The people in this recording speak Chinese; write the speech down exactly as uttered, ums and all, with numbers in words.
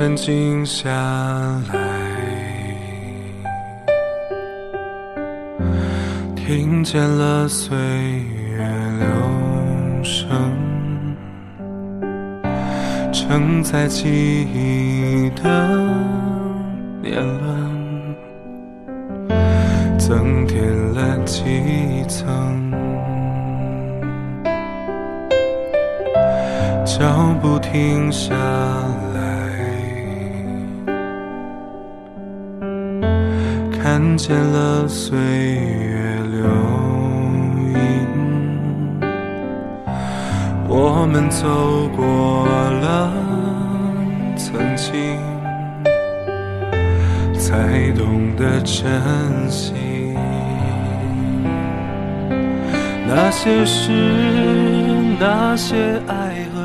沉静下来，听见了岁月流声，承载记忆的年轮，增添了几层。脚步停下来，看见了岁月留影，我们走过了曾经，才懂得珍惜那些事，那些爱和